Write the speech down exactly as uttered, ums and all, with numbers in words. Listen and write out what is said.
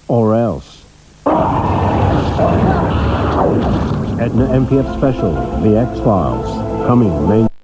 or else. Edna M P F Special, The X-Files, coming May